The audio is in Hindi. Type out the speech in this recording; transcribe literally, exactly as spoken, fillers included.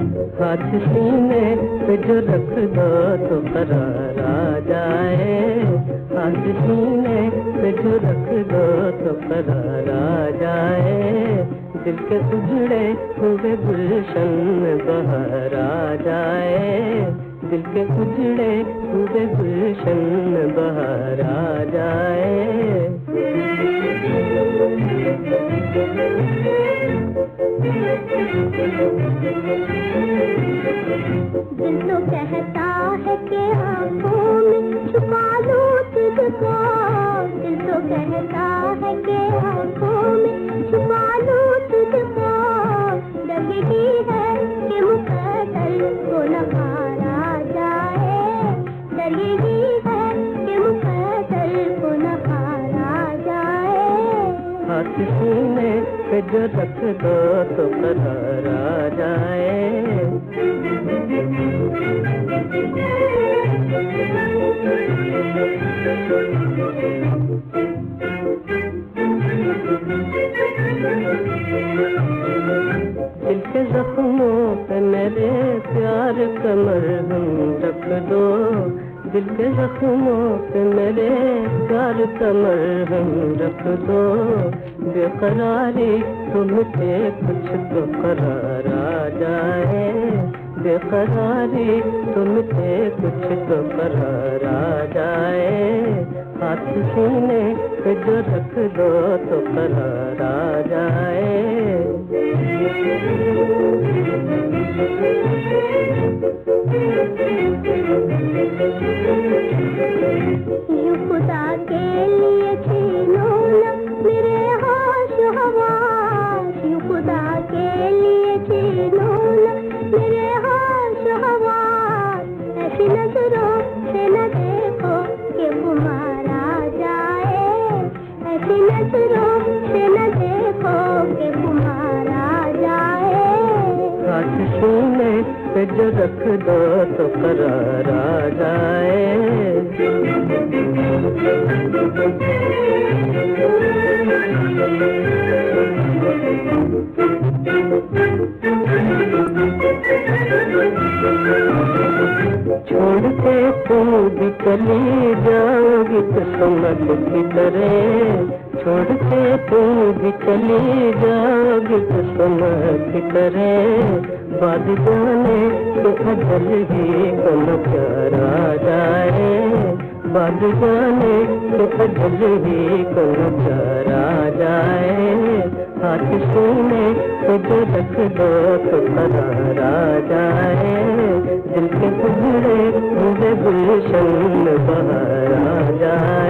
हाथ सीने पे जो रख दो तो करार आ जाए, हाथ सीने पे जो रख दो तो करार आ जाए, दिल के उजड़े हुए गुलशन में बहार आ जाए, दिल के उजड़े हुए गुलशन में बहार आ जाए। दिल तो कहता है कि आँखों में छुपा लूं तुझको, दिल तो कहता है कि आँखों में छुपा लूं तुझको, लगती है कि मुकद्दर को न हारा जाए, लगती है कि मुकद्दर को न हारा जाए। हाथ सीने पे जो रख दो तो करार आ जाए। दिल के जख्मों पे मेरे प्यार का मरहम रख दो, दिल के जख्मों पे मेरे प्यार का मरहम रख दो, बेकरारी तुमसे कुछ तो करार आ जाए, बेकरारी तुमसे कुछ तो करार आ जाए, हाथ सीने पे जो रख दो तो करार आ जाए। यूं खुदा के लिए छीनो ना मेरे होश हवास, यूं खुदा के लिए छीनो ना मेरे होश हवास, ऐसी नजरों से न देखो कि खुमार आ जाए, ऐसी नजरों से न देखो कि खुमार आ जाए। हाथ सीने पे जो रख दो तो करार आ जाए। छोड़ के तुम भी चली जाओगी तो समझ की तरह, छोड़ के तुम भी चली जाओगी तो समझ की तरह, बाद जाने तो अजल ही कल प्यार आ जाए, बाद जाने तो अजल ही कल प्यार आ जाए, हाथ सीने पे जो रख दो तो करार आ जाए, दिल के उजड़े हुए गुलशन में बहार आ जाए।